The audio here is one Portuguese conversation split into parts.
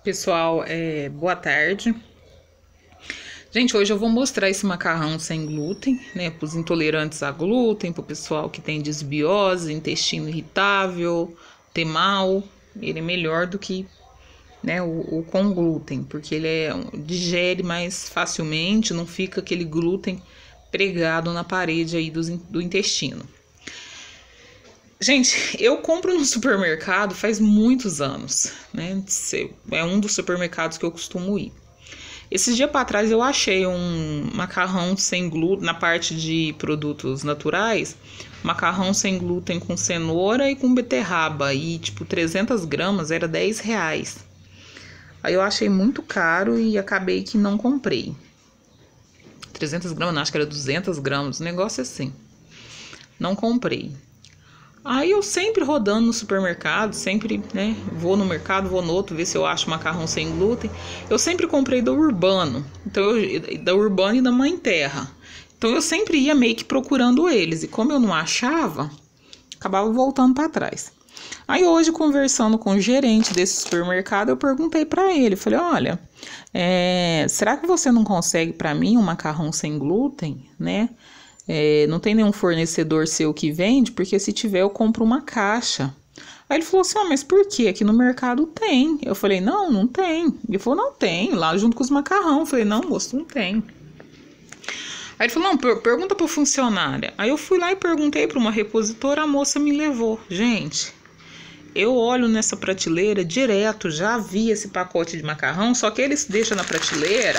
Pessoal, boa tarde. Gente, hoje eu vou mostrar esse macarrão sem glúten, né, para os intolerantes a glúten, para o pessoal que tem desbiose, intestino irritável, TEMAL. Ele é melhor do que, né, o com glúten, porque ele digere mais facilmente, não fica aquele glúten pregado na parede aí do intestino. Gente, eu compro no supermercado faz muitos anos, né? É um dos supermercados que eu costumo ir. Esses dias para trás eu achei um macarrão sem glúten, na parte de produtos naturais, macarrão sem glúten com cenoura e com beterraba, e tipo 300 gramas era R$10. Aí eu achei muito caro e acabei que não comprei. 300 gramas, não, acho que era 200 gramas, um negócio assim. Não comprei. Aí eu sempre rodando no supermercado, sempre, né, vou no mercado, vou no outro, ver se eu acho macarrão sem glúten. Eu sempre comprei da Urbano, da Urbano e da Mãe Terra. Então eu sempre ia meio que procurando eles, e como eu não achava, acabava voltando para trás. Aí hoje, conversando com o gerente desse supermercado, eu perguntei para ele, falei, olha, será que você não consegue para mim um macarrão sem glúten, né? Não tem nenhum fornecedor seu que vende, porque se tiver eu compro uma caixa. Aí ele falou assim, mas por quê? Aqui no mercado tem. Eu falei, não tem. Ele falou, não tem, lá junto com os macarrão. Eu falei, não, moço, não tem. Aí ele falou, não, pergunta para funcionária. Aí eu fui lá e perguntei para uma repositora, a moça me levou. Gente, eu olho nessa prateleira direto, já vi esse pacote de macarrão, só que eles deixam na prateleira,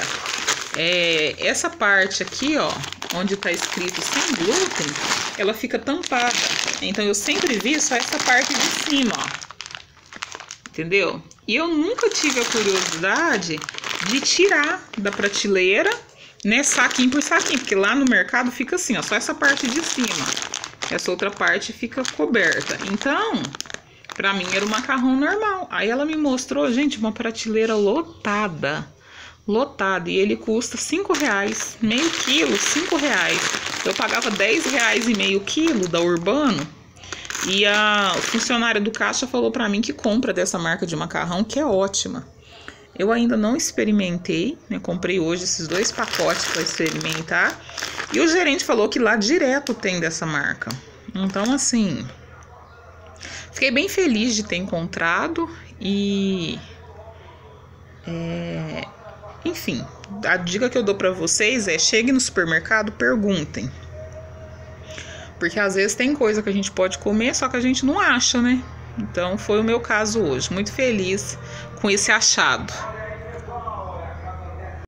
essa parte aqui, ó, onde tá escrito sem glúten, ela fica tampada. Então eu sempre vi só essa parte de cima, ó. Entendeu? E eu nunca tive a curiosidade de tirar da prateleira, né, saquinho por saquinho, porque lá no mercado fica assim, ó, só essa parte de cima. Essa outra parte fica coberta. Então, pra mim era o macarrão normal. Aí ela me mostrou, gente, uma prateleira lotada, e ele custa R$5, meio quilo, R$5. Eu pagava R$10 e meio quilo da Urbano, e a funcionária do caixa falou pra mim que compra dessa marca de macarrão, que é ótima. Eu ainda não experimentei, né? Comprei hoje esses 2 pacotes para experimentar, e o gerente falou que lá direto tem dessa marca. Então, assim, fiquei bem feliz de ter encontrado e enfim, a dica que eu dou pra vocês cheguem no supermercado, perguntem. Porque às vezes tem coisa que a gente pode comer, só que a gente não acha, né? Então foi o meu caso hoje. Muito feliz com esse achado.